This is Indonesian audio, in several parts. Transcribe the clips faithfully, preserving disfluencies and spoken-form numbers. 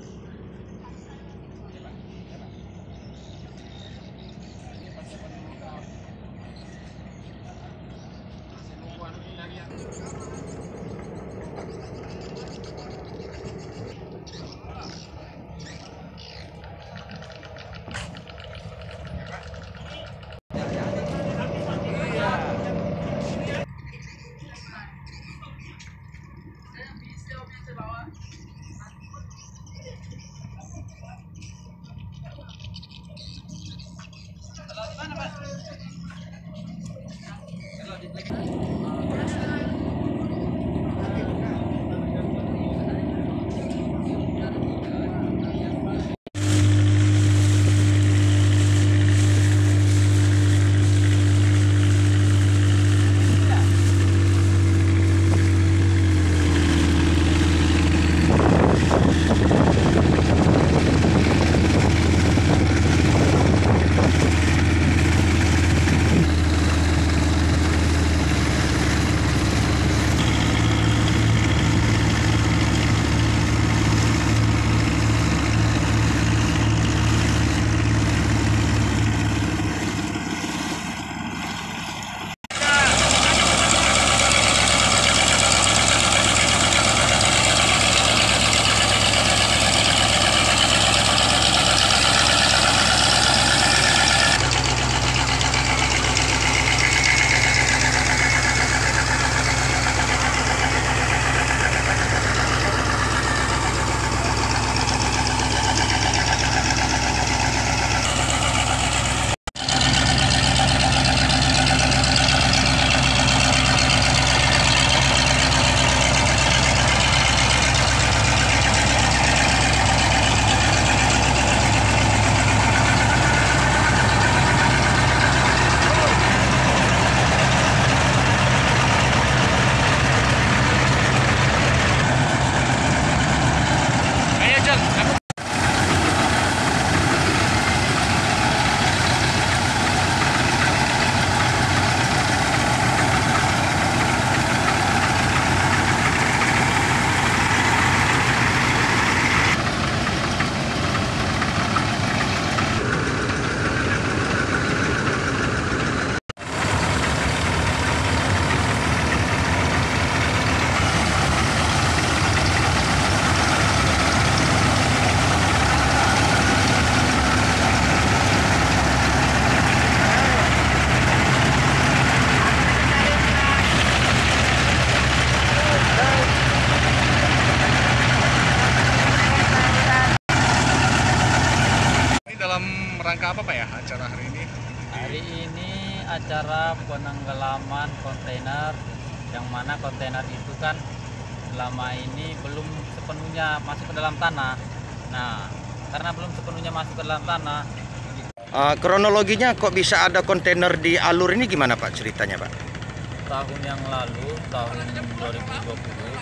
Rangka apa Pak ya acara hari ini? Hari ini acara penenggelaman kontainer, yang mana kontainer itu kan selama ini belum sepenuhnya masuk ke dalam tanah. Nah, karena belum sepenuhnya masuk ke dalam tanah. Uh, kronologinya kok bisa ada kontainer di alur ini gimana Pak ceritanya Pak? Tahun yang lalu, tahun dua ribu dua puluh,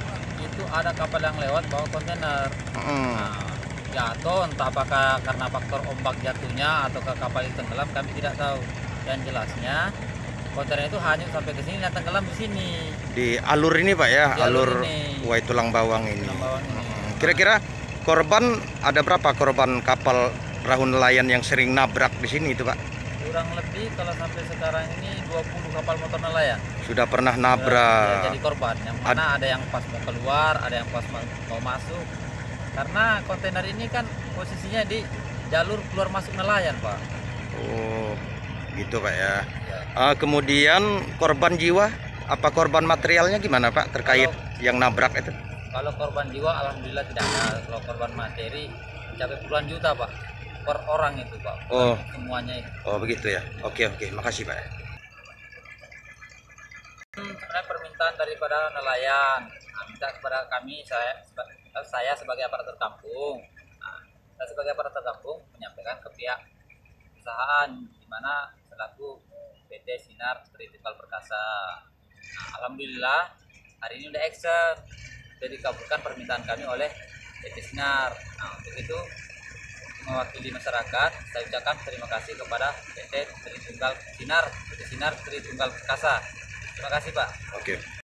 itu ada kapal yang lewat bawa kontainer. Hmm. Nah, jatuh entah apakah karena faktor ombak jatuhnya atau ke kapal itu tenggelam, kami tidak tahu. Dan jelasnya kontainer itu hanyut sampai ke sini dan tenggelam di sini. Di alur ini Pak ya, di alur, alur ini. Wai Tulang Bawang ini. ini. Kira-kira korban ada berapa korban kapal perahu nelayan yang sering nabrak di sini itu Pak? Kurang lebih kalau sampai sekarang ini dua puluh kapal motor nelayan sudah pernah nabrak. Sudah jadi korban. Yang mana Ad... ada yang pas mau keluar, ada yang pas mau masuk. Karena kontainer ini kan posisinya di jalur keluar masuk nelayan Pak. Oh gitu Pak ya, ya. Uh, kemudian korban jiwa, apa korban materialnya gimana Pak terkait kalau, yang nabrak itu? Kalau korban jiwa alhamdulillah tidak ada. Kalau korban materi mencapai puluhan juta Pak per orang itu Pak. Oh semuanya itu. Oh begitu ya. Oke oke, makasih Pak. Sebenarnya permintaan daripada nelayan, nah, minta kepada kami, saya saya sebagai aparatur kampung, nah, saya sebagai aparatur kampung menyampaikan ke pihak perusahaan di mana selaku P T Sinar Tritunggal Perkasa. Nah, alhamdulillah hari ini udah action, jadi dikabulkan permintaan kami oleh P T Sinar. Nah, untuk itu mewakili masyarakat, saya ucapkan terima kasih kepada P T Tritunggal Sinar, P T Sinar Tritunggal Perkasa. Terima kasih Pak. Oke.